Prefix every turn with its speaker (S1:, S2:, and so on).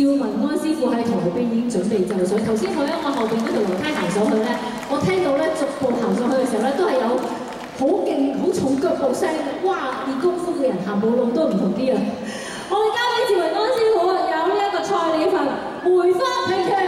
S1: 文安師傅喺台邊已經準備就緒。頭先我喺我後邊嗰條樓梯行上去咧，我聽到咧逐步行上去嘅時候咧，都係有好勁、好重腳步聲嘅。哇！練功夫嘅人行步路都唔同啲啊！我哋交俾趙文安師傅，有呢一個菜鳥份梅花拼團。